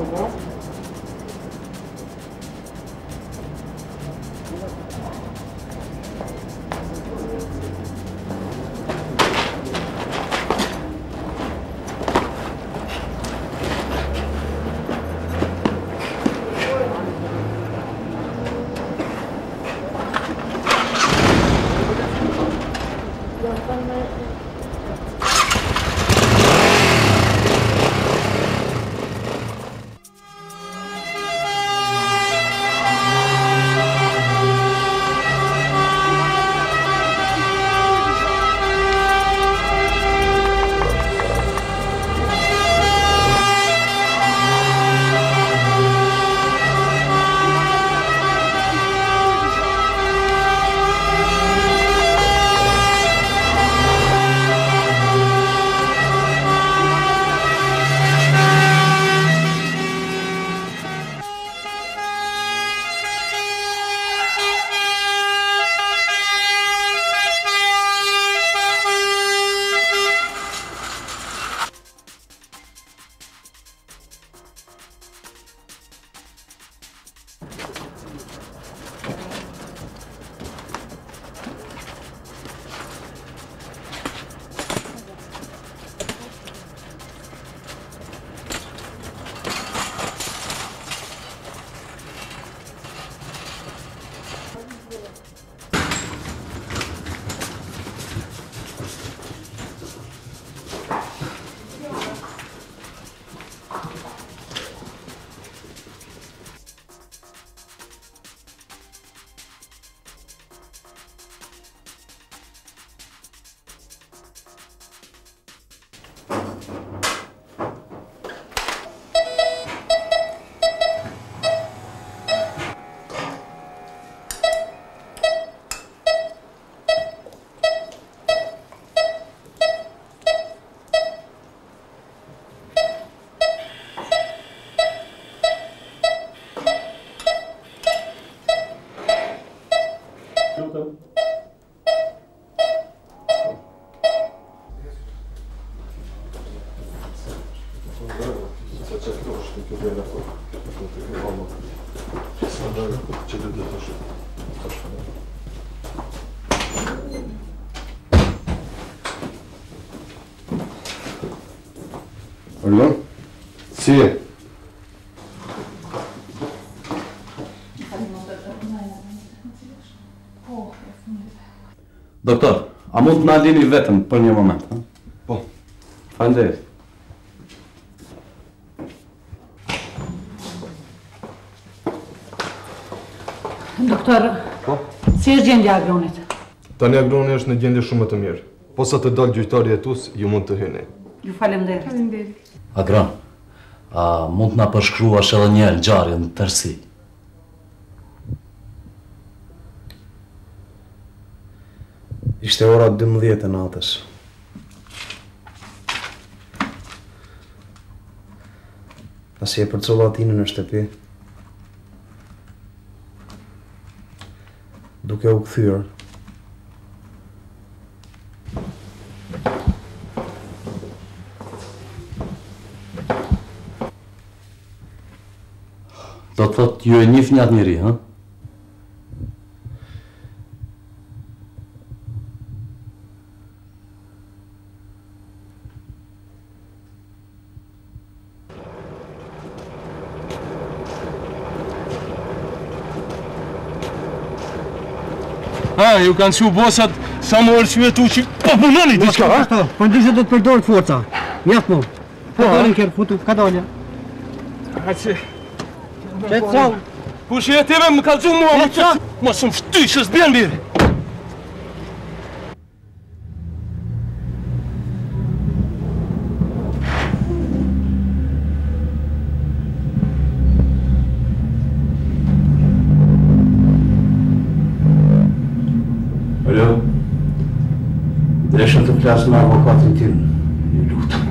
Alo? Si e? Doktor, a mund të na lini vetëm për një moment, ha? Po. Faleminderit. Doktor, Po? si është gjendja e Agronit? Tani Agroni është në gjendje shumë të mirë. Po sa të dalë gjyqtari hetues, ju mund të hyni. Ju faleminderit. Agron, a mund të na përshkruash edhe një herë ngjarjen në tërësi? Ishte ora 12 e natës. Pasi e përcolla Atinën në shtëpi, duke u kthyer, do të thotë ju e njihni atë njeri, ha? Ju kanë që bosat sa më arsyetu që po punoni diçka, ha? Po ndishtë do të përdojnë forca. Mjaft mo. Ka dalin kërë futu, ka dalin. Haqe. Qetë sau. Kush e tebe më kalëgju mua më që... Më shumë shtyshës bjen mirë. Alo, dreshen të flasë në avokatin tim, një lutë.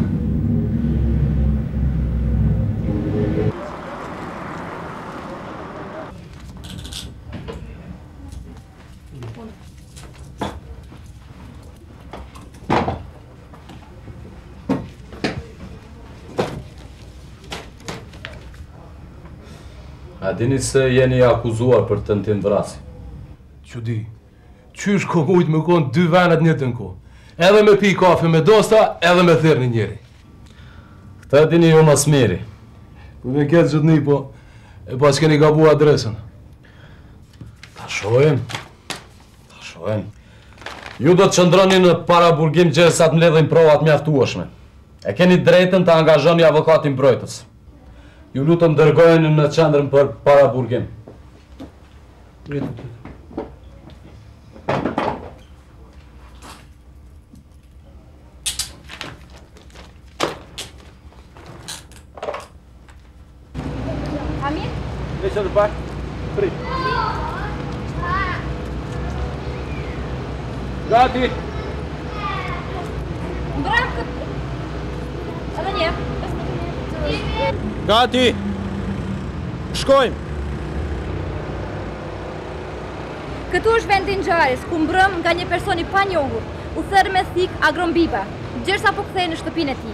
A dini se jeni akuzuar për tentim vrasje. Që di, qysh ko mujt me konë 2 venet një të në kohë. Edhe me pi kafe me dosta, edhe me thyrë një njeri. Këta dini ju mas miri. Po me këtë gjithë një, po, e pas keni gabu adresën. Ta shojmë. Ju do të qëndroni në paraburgim gjërsa të mbledhin provat mjaftueshme. E keni drejtën të angazhoni avokatin mbrojtës. Ju lutem dërgojeni në qendrën për paraburgim. Amin? Veçë të pak, prit. Gati! Bravo! Edhe një. Gati! Shkojmë! Këtu është vendi i ngjarjes, ku mbrëm nga një person i panjohur, u thërë me thik Agron Biba, gjërsa po kthehej në shtëpinë e tij.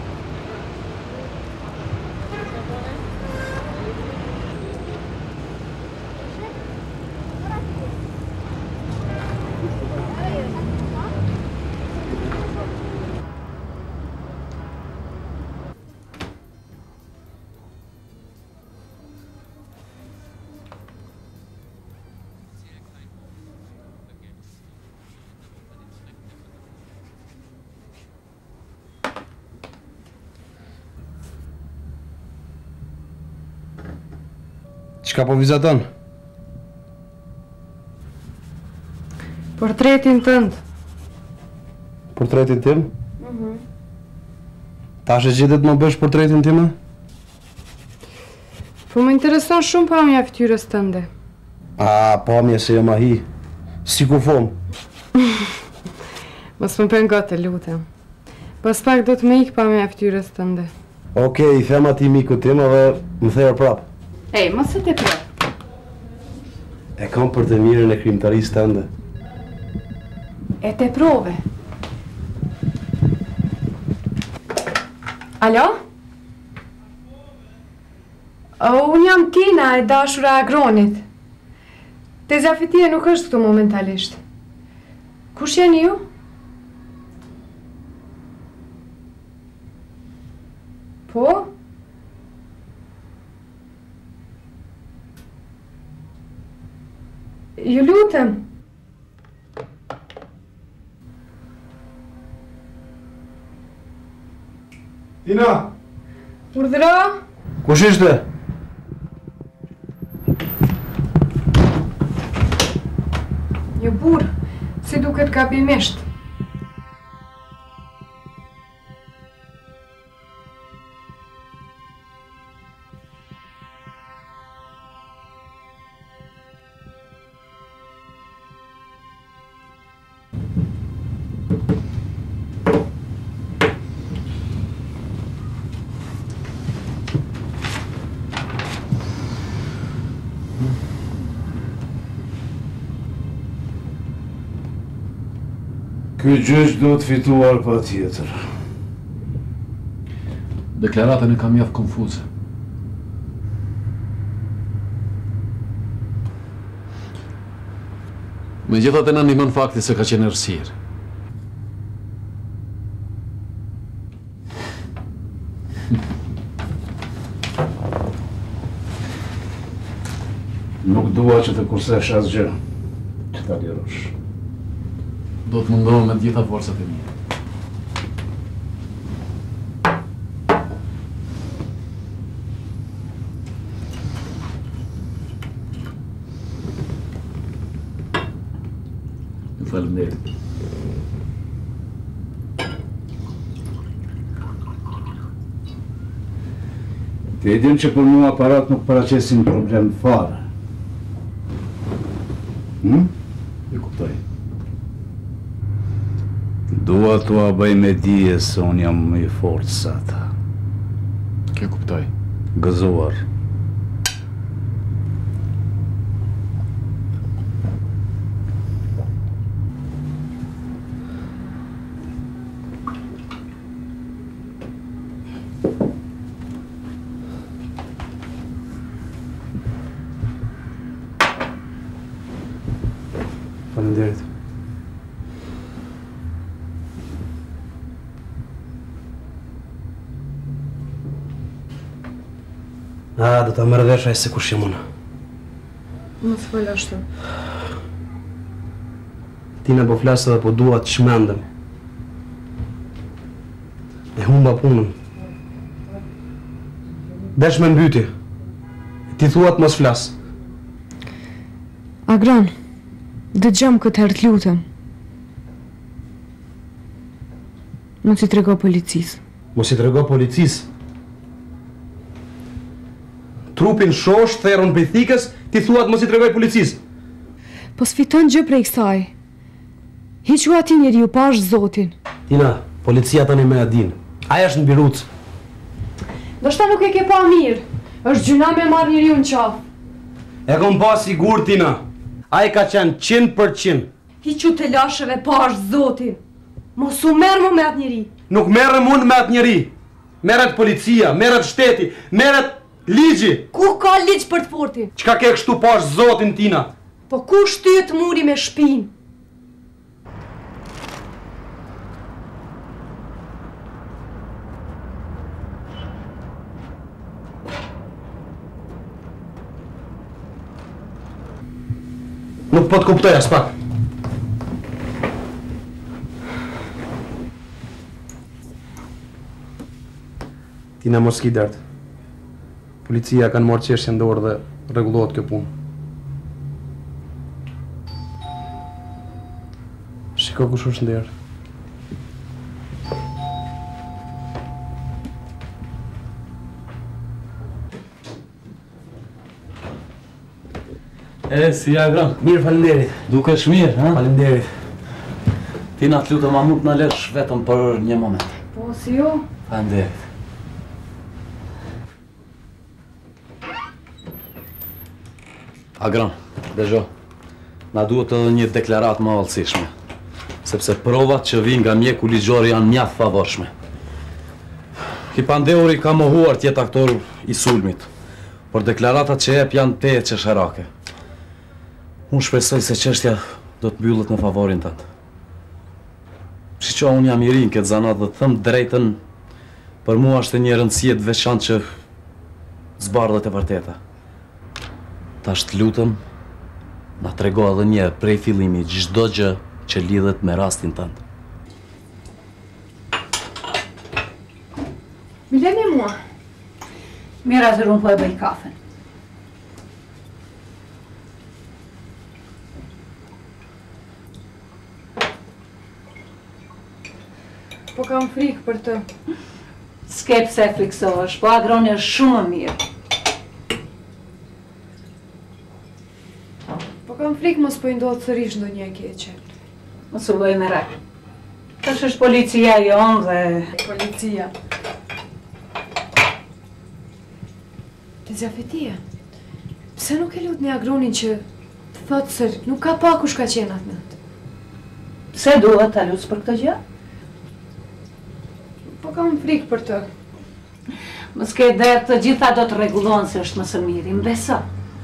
Çka po vizaton? Portretin tënd. Portretin tim? Tash e gjetet më bësh portretin tim? Po më intereson shumë pamja e fytyrës tënde. A, pamje se jam ahi. Si ku fom? Mos më pengote, lutem. Pas pak do të më ik pamja e fytyrës tënde. Okej, i them atij mikut tim edhe më thejër prap. Ej, mos e te prap. E kam për të mirën e krimtarisë tënde. E te prove. Alo? Unë jam Tina, e dashura e Agronit. Teza Fitie nuk është këtu momentalisht. Kush jeni ju? Po? Ju lutem. Tina! Urdhëro? Kush ishte? Një burr, si duket gabimisht. Ky gjyq duhet fituar pa tjetër. Deklaratën e kam mjaft konfuze. Megjithatë na ndihmon fakti se ka qenë errësirë. Nuk dua që të kursesh asgjë, që ta lirosh. Do të mundohem me gjitha forcat e mia. Ju faleminderit. Ti e din që për mua aparat nuk paraqesin problem fare. E kuptoj. Dua t'ua bëj me dije se unë jam më i fortë se ata. Kjo kuptoj. Gëzuar. Faleminderit. Do ta merr vesh ai se kush jam unë. Mos fol ashtu. Tina po flas edhe po dua të shmendem. E humba punën. Desh me mbyti. Ti thua të mos flas. Agron, dëgjom këtë herë të lutem. Mos i trego policisë. Mos i trego policisë. Trupin shosh, therrën prej thikës, ti thua të mos i tregoj policisë. Po sfiton gjë prej kësaj. Hiqu ati njeriu pa është zotin. Tina, policia tani me Adin. Aja është në Biruc. Do shta nuk e ke pa mirë. Është gjuna me marrë njeriu në qafë. E kom pa sigur, Tina. Aja ka qenë 100%. Hiqu të lashëve pa është zotin. Mos u merë më me atë njeri. Nuk merrem unë me atë njeri. Merret policia, merret shteti, merret ligji. Ku ka ligj për të fortin? Çka ke kështu pa është zotin, Tina? Po ku shtyhet muri me shpinë? Nuk po të kuptoj as pak. Tina mos ki dert. Policia kanë marrë çështjen në dorë dhe rregullohet kjo punë. Shiko kush është nder. Si Agron? Mirë, faleminderit. Dukesh mirë, ha? Faleminderit. Tina, të lutem, a mund të na lësh vetëm për një moment? Po, si jo? Faleminderit. Agron, dëgjo. Na duhet edhe një deklaratë më vallësishme. Sepse provat që vijnë nga mjeku ligjor janë mjaft favorshme. Hipandeuri ka mohuar të jetë aktor i sulmit, por deklaratat që jep janë te çesharake. Unë shpresoj se çështja do të mbyllet në favorin tënd. Shiqo, unë jam i ri në këtë zanat dhe të them drejtën, për mua është një rëndësie të veçantë që zbardhet e vërteta. Tash të lutem, na trego edhe një prej fillimi çdo gjë që lidhet me rastin tënd. Mileni mua. Mira se unë po e bëj kafen. Po kam frikë për të. S'ke pse friksohesh, po Agroni është shumë më mirë. Po kam frikë mos po i ndodhë sërish ndonjë e keqe. Mos u bëj merak. Tash është policia jonë dhe... Policia. Të Zafetia, pse nuk e lut një Agronin që të thotë se nuk ka pa kush ka qenë atë natë? Pse duhet ta lutës për këtë gjë? Po kam frikë për të. Mos ke derë, të gjitha do të rregullohen se është më së miri, mbeso.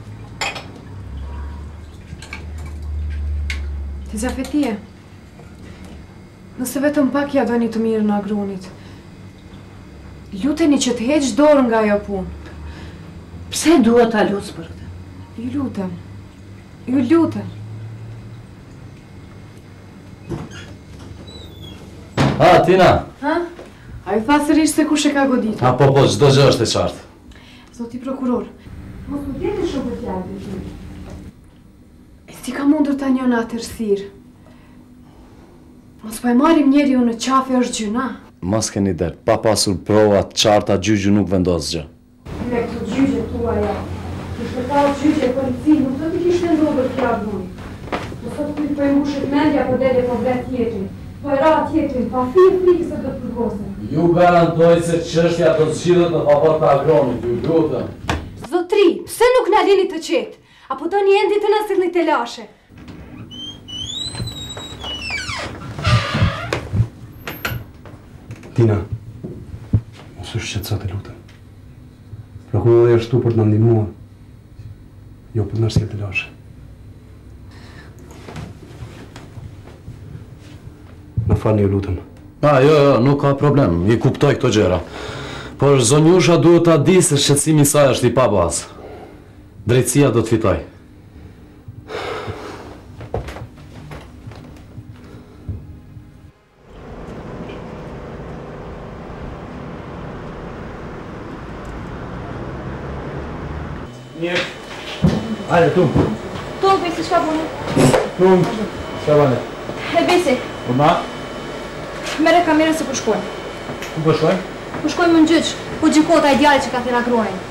Të Zafetia, nëse vetëm pak ja doni të mirë në Agronit, luteni që të heq dorën nga ajo punë. Pse duhet ta lutës për këtë? Ju lutem. Ju lutem. Tina! Ha? A ju tha sërish se kush e ka goditur? Po, çdo gjë është e qartë. Zoti prokuror, mos u djeni shumë për fjalët e tij. E si ka mundur ta njën atë errësirë? Mos po e marrim njeriu në qafe është gjyna. Mos keni der, pa pasur prova të qarta gjyqi nuk vendos gjë. Me këtë gjyqe tuaja, kishte thallë gjyqe polici, nuk do t'i kishte ndodhur kjo Agroni. Do sot ky po e mbushet mendja po dele po vet tjetrin. Po e ra tjetrin, pa frikë se do të përkosen. Ju garantoj se çështja do të zgjidhet në favor të Agronit, ju lutem. Zotri, pse nuk na lini të qetë? Apo doni ende të na sillni te lashe? Tina, mos u shqetëso, të lutem. Prokurori është këtu për të na ndihmuar, jo për të na sjellë të lashe. falni, ju lutem. Jo, nuk ka problem, i kuptoj këto gjëra. Por zonjusha duhet ta di se shqetësimi i saj është i pabazë. Drejtësia do të fitoj. Mirë. Hajde, Tum. Tum, Besi, çka bune? Tum, çka bane? E Besi, Po ma? mere kamerën se po shkojmë. Ku po shkojmë? Po shkojmë në gjyq, ku gjykota e djalit që ka thirrur Agronin.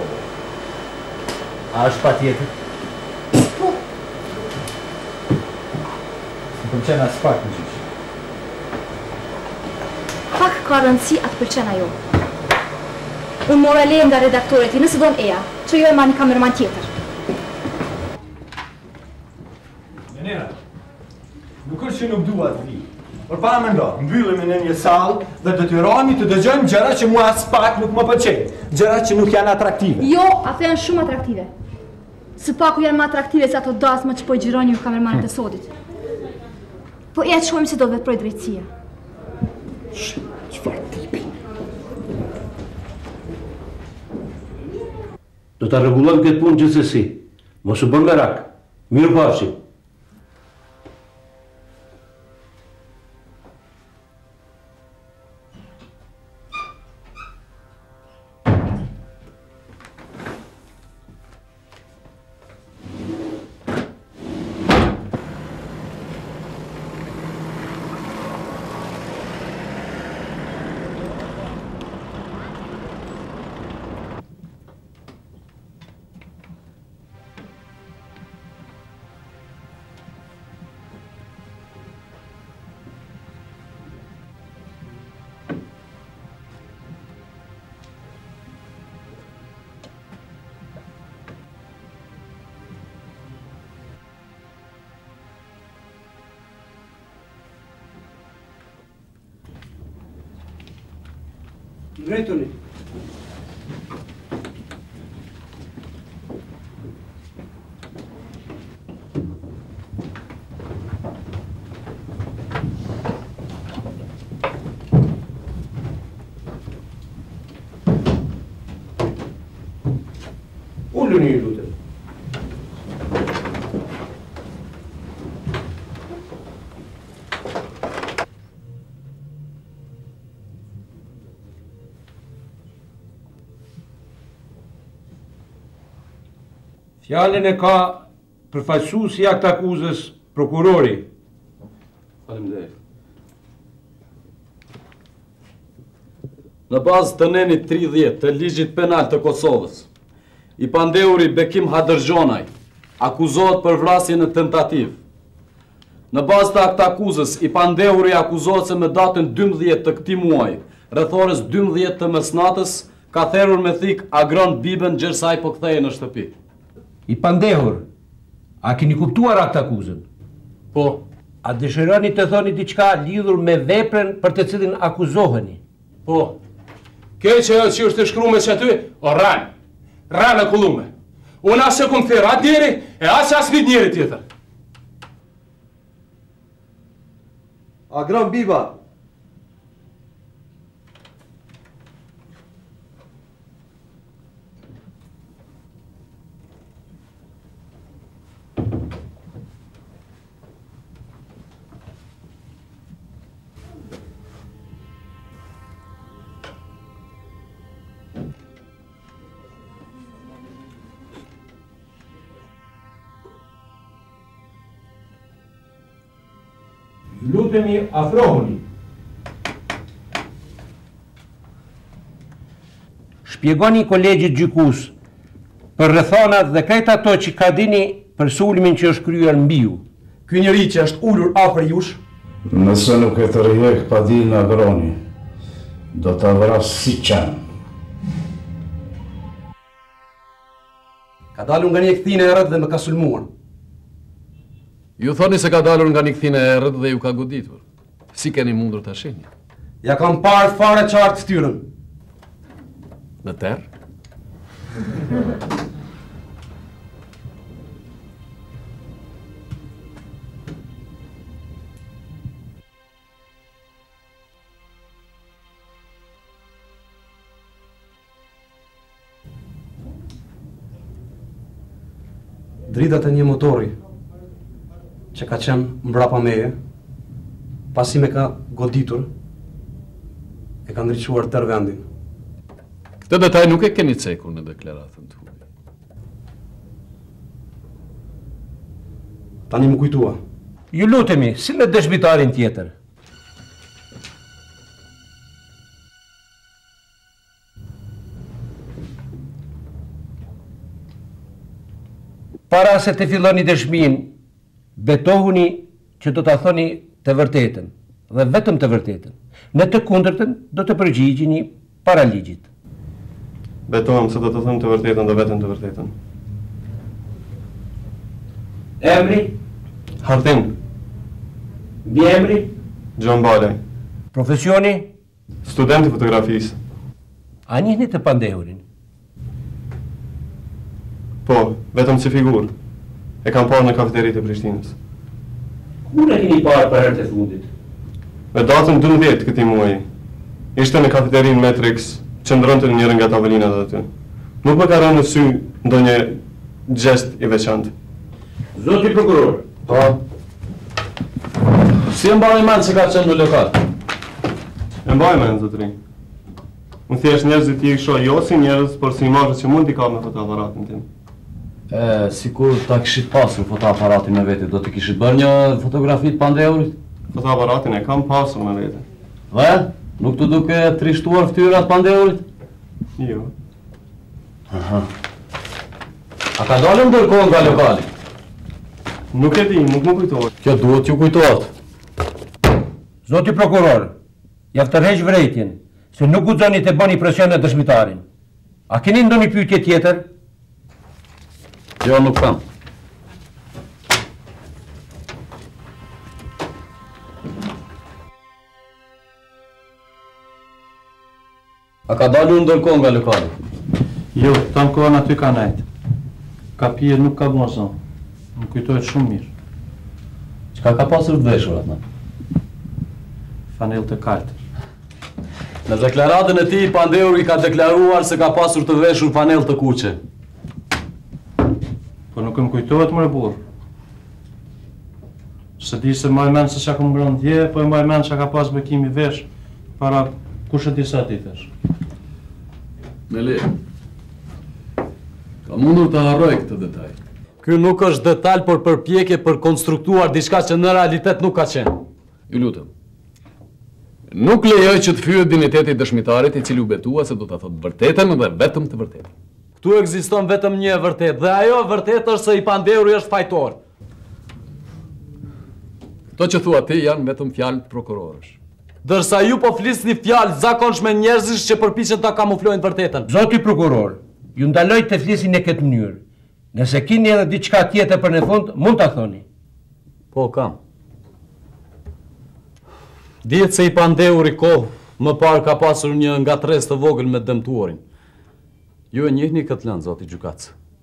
A është patjetër? Po, Më pëlqen as pak në gjyq. pak ka rëndësi atë pëlqen ajo. Unë mora leje nga redaktoret i nëse don eja, që jo e ma një kamerman tjetër. Menera, nuk është që nuk dua të vi. Por para më ndo, mbyllemi në një sallë dhe detyrojemi të dëgjojmë gjëra që mua as pak nuk më pëlqejnë, gjëra që nuk janë atraktive. Jo, ato janë shumë atraktive. Së paku janë më atraktive se ato dasma që po i gjironi ju kamermanët e sodit. Po e të shkojmë se do të veproj drejtësia. Çfarë tipi? Do ta rregullojmë këtë punë gjithsesi. Mos u bën merak. Mirë pafshim. Drejtoni. Ulluni ju lutem. Fjalën e ka përfaqësuesi i akt akuzës, prokurori. Faleminderit. Në bazë të nenit 30 të ligjit penal të Kosovës, i pandehuri Bekim Hadërgjonaj akuzohet për vrasje në tentativë. Në bazë të akt akuzës, i pandehuri akuzohet se me datën 12 të këtij muaji, rreth orës 12 të mesnatës, ka therrur me thik Agron Bibën gjersa ai po kthehej në shtëpi. I pandehur, a keni kuptuar akt akuzën? Po. A dëshironi të thoni diçka lidhur me veprën për të cilin akuzoheni? Po. Keqe ajo që është e shkruar me aty, o ran e kullume. Unë asë kom thirr atë njeri, e as një njeri tjetër. Agron Biba. Lutemi, afrohuni. Shpjegoni kolegjit gjykus për rrethonat dhe krejt ato që ka dini për sulmin që është kryer mbi ju. Ky njeri që është ulur afër jush, Nëse nuk e të rjek Padin Agroni, do të vras si qenë. Ka dalur nga një kthine e errët dhe më ka sulmuar. Ju thoni se ka dalur nga një kthine e errët dhe ju ka goditur. Si keni mundur ta shihni? Ja kam parë fare qartë ftyrën. Në terr? Dritat e një motori që ka qenë mbrapa meje, pasi me ka goditur, e ka ndriçuar tërë vendin. Këtë detaj nuk e keni cekur në deklaratën tuaj. Tani më kujtua. Ju lutemi, si me dëshmitarin tjetër. Para se të filloni dëshmin, betohuni që do të thoni të vërtetën, dhe vetëm të vërtetën. Në të kundërtën, do të përgjigjeni para ligjit. Betohem se do të them të vërtetën dhe vetëm të vërtetën. Emri? Hartin. Mbiemri? Gjon Balaj. Profesioni? Student i fotografisë. A njihni të pandehurin? Po, vetëm si figurë. E kam parë në kafeteritë e Prishtinës. Kur e keni parë për herë të fundit? Me datën 12 këtij muaji. Ishte në kafeterinë Matrix, qëndronte në njërin nga tavolinat aty. Nuk më ka rënë në sy ndonjë gjest i veçantë. Zoti prokuror. Po. Si e mbaj mend se ka qenë në lokal? E mbaj mend, zotëri. Unë thjesht njerëzit i shoh jo si njerëz, por si imazhe që mund t'i ka me fotoaparatin tim. Sikur ta kishit pasur fotoaparatin me vete, do të kishit bërë një fotografi të Pandeurit? Fotoaparatin e kam pasur me vete. Dhe? Nuk të duke trishtuar ftyrat Pandeurit? Jo. Aha. A ka dalë ndërkohë nga lokali? Nuk e di, nuk më kujtohet. Kjo duhet ju kujtohet. Zoti prokuror, ja tërheq vërejtjen, se nuk guxoni të bëni presion në dëshmitarin. A keni ndonjë pyetje tjetër? Jo, nuk kam. A ka dalë ndërkohë nga lokali? Jo, tam kohën aty ka nejt. Ka pije nuk ka bonzon. Më kujtohet shumë mirë. Çka ka pasur të veshur atë? Fanell të kaltër. Në deklaratën e tij Pandeuri ka deklaruar se ka pasur të veshur fanell të kuqe. Po nuk më kujtohet më burr. Se di se më mend se çka kam ngrënë dje, po e më mend çka ka pas bekimi vesh para kush e di sa ditësh. Mele, ka mundur të harroj këtë detaj. Ky nuk është detaj, por përpjekje për konstruktuar diçka që në realitet nuk ka qenë. Ju lutem. Nuk lejoj që të fyet dinjiteti i dëshmitarit i cili u betua se do ta thotë vërtetën dhe vetëm të vërtetën. Ktu ekziston vetëm një e vërtetë, dhe ajo e vërtetë është se i Pandeuri është fajtor. Këto që thua ti janë vetëm fjalë prokurorësh. Dërsa ju po flisni fjalë zakonshme njerëzish që përpiqen ta kamuflojnë vërtetën. Zoti prokuror, ju ndaloj të flisni në këtë mënyrë. Nëse keni edhe diçka tjetër për në fund, mund ta thoni. Po, kam. Dihet se i Pandeuri kohë më parë ka pasur një ngatresë të vogël me dëmtuarin. Ju e njihni këtë lëndë, zoti gjykatës.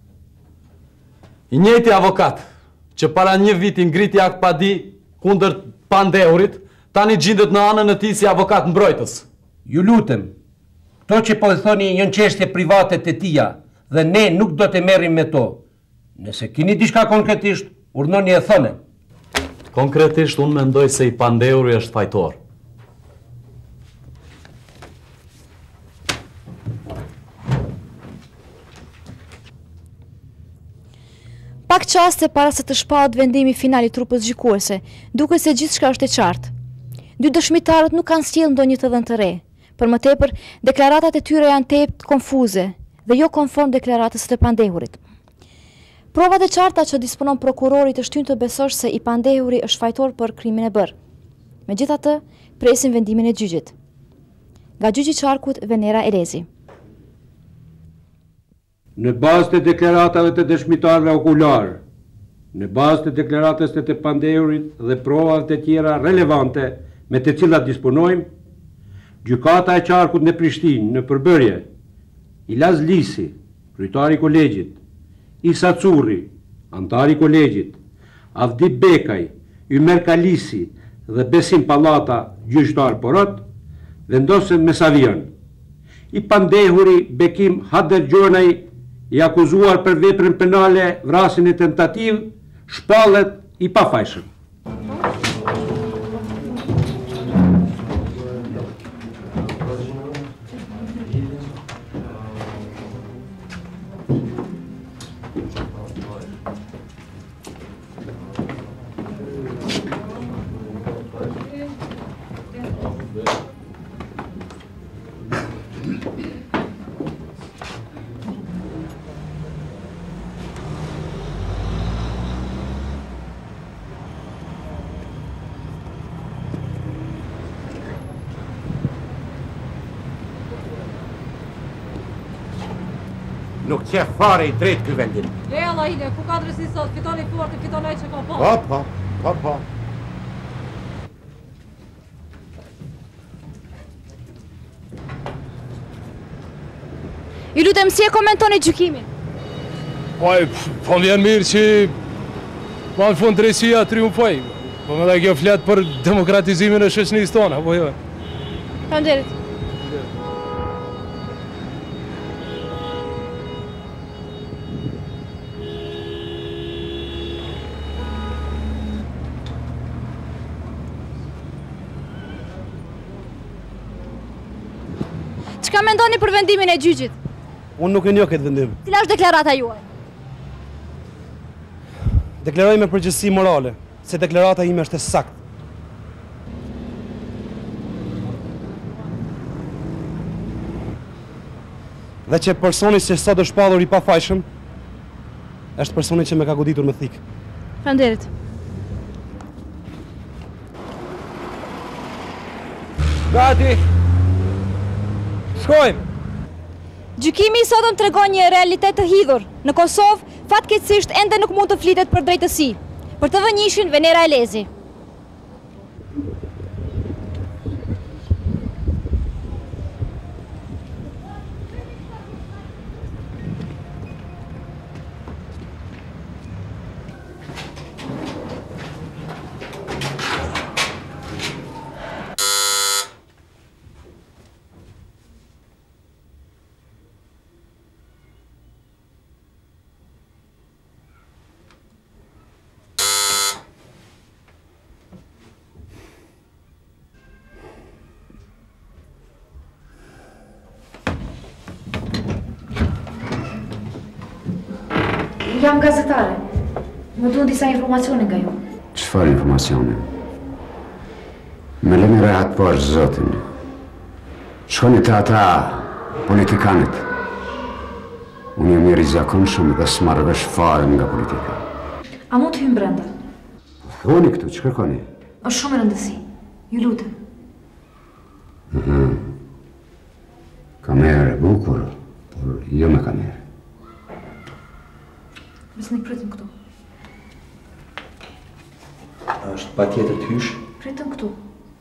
I njëjti avokat që para një viti ngriti akt padi kundër Pandeurit, tani gjendet në anën e tij si avokat mbrojtës. Ju lutem, to që po e thoni janë çështje private të tia dhe ne nuk do të merrim me to. Nëse keni diçka konkretisht, urdhëroni e thoni. Konkretisht unë mendoj se i Pandeuri është fajtor. Pak qaste para se të shpahet vendimi final i trupës gjykuese, duke se gjithçka është e qartë. Dy dëshmitarët nuk kanë sjellë ndonjë të dhënë të re. Për më tepër, deklaratat e tyre janë tepër konfuze dhe jo konform deklaratës së Pandehurit. Provat e qarta që disponon prokurori të shtyn të besosh se i Pandehuri është fajtor për krimin e bërë. Megjithatë, presim vendimin e gjyqit. Nga gjyqi i Qarkut, Venera Elezi. Në bazë të deklaratave të dëshmitarëve okular, në bazë të deklaratës të Pandehurit dhe provat të tjera relevante me të cilat disponojmë, gjykata e Qarkut në Prishtinë në përbërje, Ilaz Lisi, kryetari i kolegjit, Isa Curri, antari i kolegjit, Avdi Bekaj, Ymer Kalisi dhe Besim Pallata, gjyqtar porot, vendosen me savion. I Pandehuri Bekim Hader Gjonaj i akuzuar për veprën penale vrasjen e tentativë shpallet i pafajshëm. Nuk qe fare I drejt ky vendim. Le Allahine, ku ka drejtësi sot, fiton I fortë, fiton ai që ka pa. Po. Ju lutem, si e komentoni gjykimin? Po vjen mirë që ma në fund drejtësia triumfoj. Po me dhe kjo flet për demokratizimin e shoqënisë tona, apo jo? Faleminderit. Çka mendoni për vendimin e gjyqit? Unë nuk e njoh këtë vendim. Cila është deklarata juaj? Deklaroj me përgjegjësi morale, se deklarata ime është e saktë. Dhe që personi që sot është shpallur I pafajshëm, është personi që më ka goditur me thikë. Faleminderit. Gati! Shkojmë! Gjykimi I sotëm tregon një realitet të hidhur. Në Kosovë, fatkeqësisht ende nuk mund të flitet për drejtësi. Për të vënë ishin Venera Elezi. Jam gazetare. Më duan disa informacione nga ju. Çfarë informacione? Me lëmi rehat por zotin. Shkoni të ata politikanët. Unë jam I rizakonshëm dhe s'marr vesh fare nga politika. A mund të hym brenda? Thoni këtu, që kërkoni? Është shumë e rëndësi. Ju lutem. Kamerë e bukur, por jo me kamerë. Besnik pritim këtu. Është patjetër të hysh? Pritëm këtu.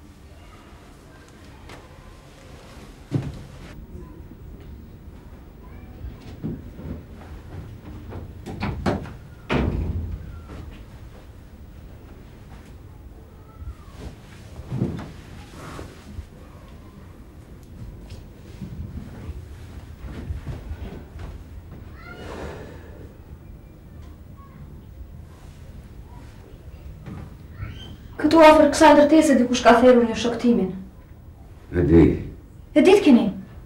Këtu afër kësaj ndërtese dikush ka therrur një shoktimin. E di. E ditë keni?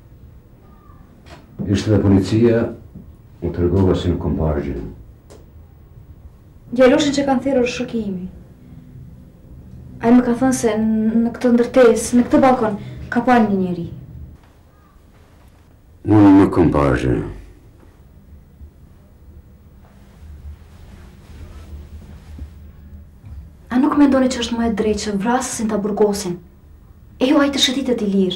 Ishte dhe policia, u tërgova si në kompargjën. Djaloshin që kanë therrur shoku imi. Ai më ka thënë se në këtë ndërtesë, në këtë balkon, ka parë një njeri. Unë në kompargjën. A nuk mendoni që është më e drejtë që vrasësin ta burgosin? E ju ai të shëtitet I lirë.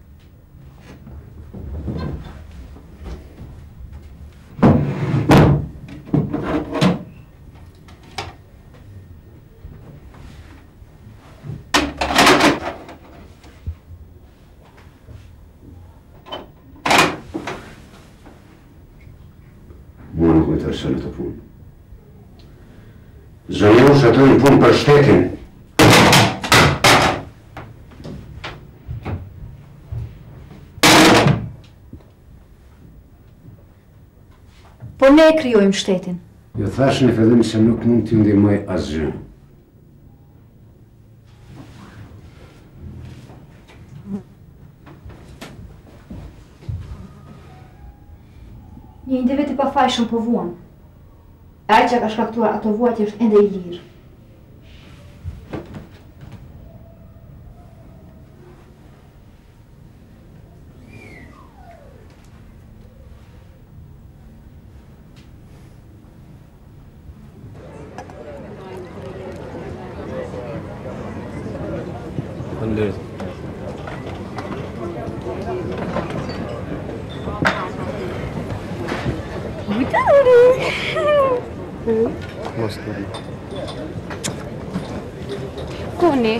Mua nuk më intereson të punë. Zonjosh atë në punë për shtetin. Por ne e krijojmë shtetin. Ju thash në fillim se nuk mund t'ju ndihmoj asgjë. Një individ i pafajshëm po vuan. Ai që ka shkaktuar ato vuajtje është ende i lirë. Faleminderit. Kuni?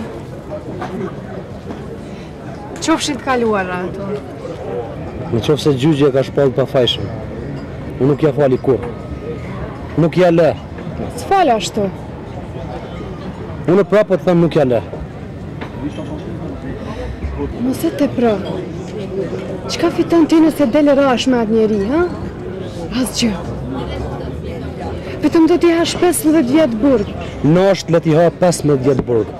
Qofshin të kaluara ato. Në qofë se gjyqja ka shpallë pa fajshëm, unë nuk ja fali kur. Nuk ja le. S'fal ashtu. Unë prapë të them nuk ja le. Mos e tepro. Çka fiton ti nëse del rash me atë njeri, ha? Asgjë. Vetëm do t'i hash 15 vjet burg. Në është le t'i ha 15 vjet burg.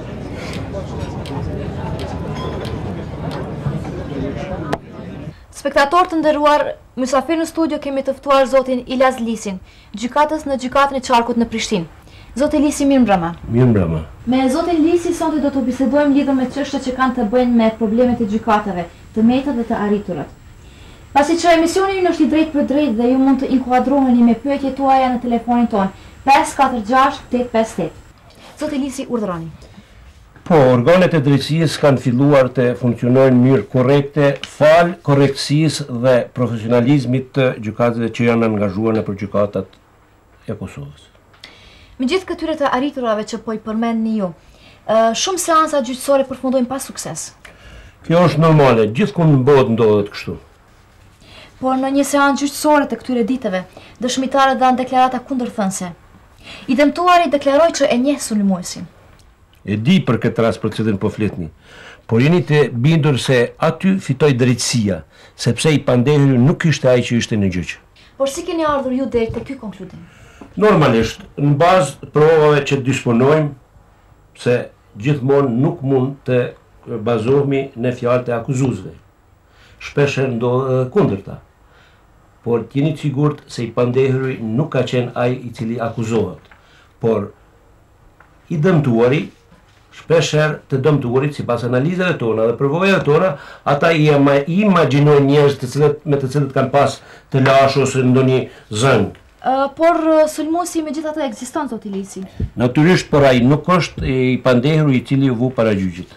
Spektatorë të nderuar, mysafir në studio kemi të ftuar zotin Ilaz Lisin, gjykatës në gjykatën e Qarkut në Prishtinë. Zoti Lisi, mirë mbrëma. Mirë mbrëma. Me zotin Lisi sonte do të bisedojmë lidhur me çështjet që kanë të bëjnë me problemet e gjykatave, të metat dhe të arriturat. Pasi që emisioni ju është i drejtë për drejtë dhe ju mund të inkuadroheni me pyetjet tuaja në telefonin ton 546 858. Zoti Lisi, urdhëroni. Po, organet e drejtësisë kanë filluar të funksionojnë mirë korrekte, fal korrektësisë dhe profesionalizmit të gjykatëve që janë angazhuar në gjykatat e Kosovës. Me gjithë këtyre të arriturave që po i përmendni ju, shumë seansa gjyqësore përfundojnë pa sukses. Kjo është normale, gjithkund në botë ndodhet kështu. Por në një seancë gjyqësore të këtyre ditëve, dëshmitarët dhanë deklarata kundërthënëse. I dëmtuari deklaroi që e njeh sulmuesin. E di për këtë rast për cilin po fletni, por jeni të bindur se aty fitoi drejtësia, sepse i pandehuri nuk ishte ai që ishte në gjyq. Por si keni ardhur ju deri te ky konkludim? Normalisht, në bazë të provave që disponojmë, se gjithmonë nuk mund të bazohemi në fjalët e akuzuesve. Shpesh ndodhet kundërta. Por jeni të sigurt se i pandehuri nuk ka qenë ai i cili akuzohet, por i dëmtuari, shpesher të dëmtuarit, sipas analizave tona dhe përvojave tona, ata i imagjinojnë njerëz me të cilët kanë pas të lash ose ndonjë zëng. Por sulmuesi megjithatë ekziston, zoti Lisi. Natyrisht, por ai nuk është i pandehur i cili u vu para gjyqit.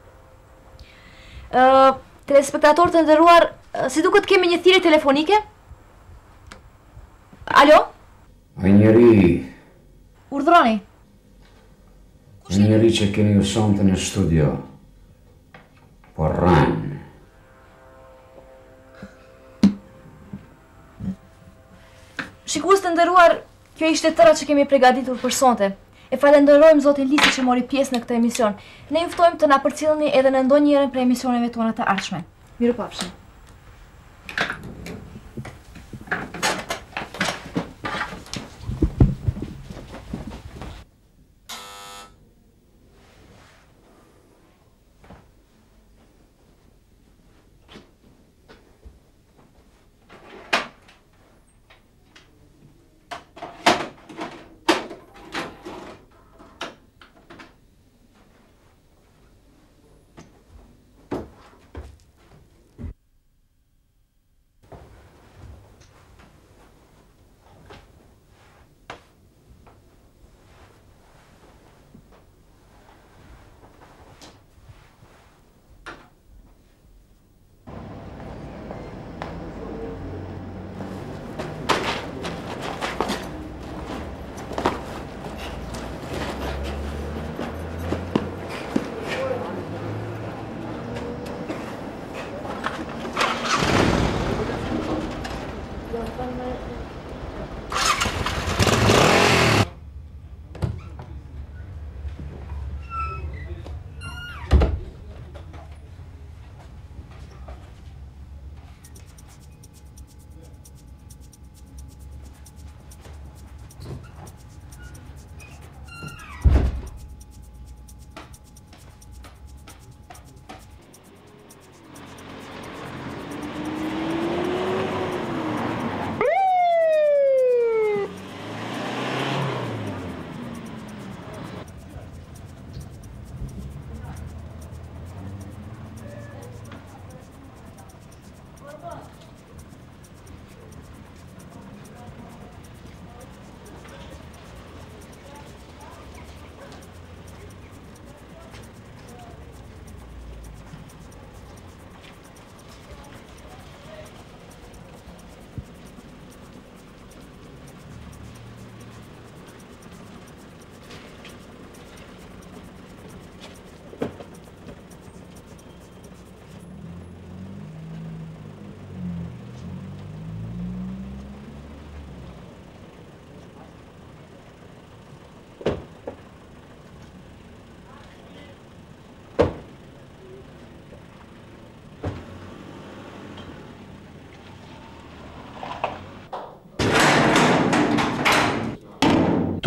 Telespektatorë të nderuar, si duket kemi një thirrje telefonike? Alo? Ai njeri... Urdhroni. Ai njeri që keni ju sonte në studio. Po rran. Shikues të nderuar, kjo ishte tëra që kemi përgatitur për sonte. E falenderojmë zotin Lisi që mori pjesë në këtë emision. Ne ju ftojmë të na përcjellni edhe në ndonjëherën prej emisioneve tona të ardhshme. Mirupafshim.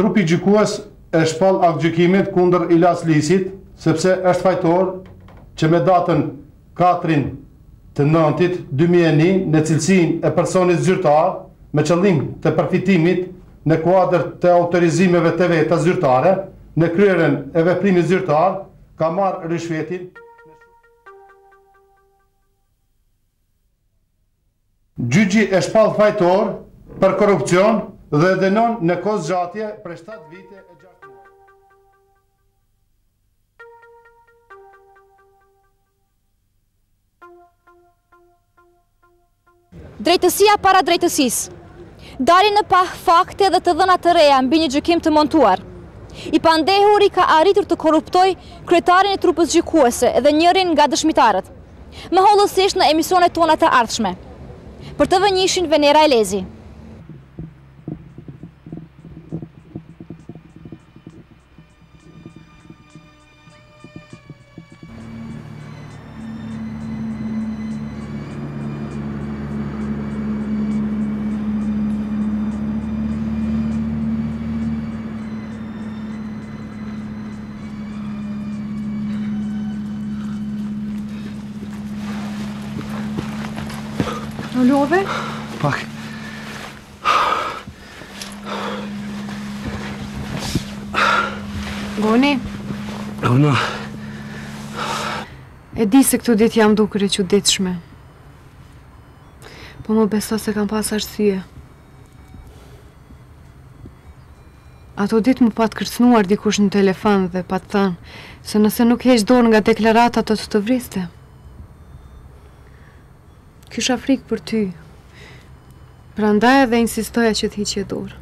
trupi gjykues e shpall akt gjykimit kundër Ilas Lisit, sepse është fajtor që me datën 4/9/2001 në cilësinë e personit zyrtar me qëllim të përfitimit në kuadër të autorizimeve të veta zyrtare në kryerjen e veprimit zyrtar ka marrë rishvetin. Gjyqi e shpall fajtor për korrupsion dhe dënon në kohë zgjatje për 7 vite e 6 muaj. Drejtësia para drejtësisë. Dalin në pa fakte dhe të dhëna të reja mbi një gjykim të montuar. I pandehuri ka arritur të korruptoj kryetarin e trupës gjykuese dhe njërin nga dëshmitarët, më hollësisht në emisionet tona të ardhshme. Për të vënjishin Venera Elezi. Në love? Pak. Goni? Gona. E di se këtu ditë jam dukur e çuditshme. Po më beso se kam pas arsye. Ato ditë më pat kërcënuar dikush në telefon dhe pat thënë se nëse nuk heq dorë nga deklarata të të vriste. Kisha frikë për ty. Prandaj edhe insistoja që të hiqje dorë.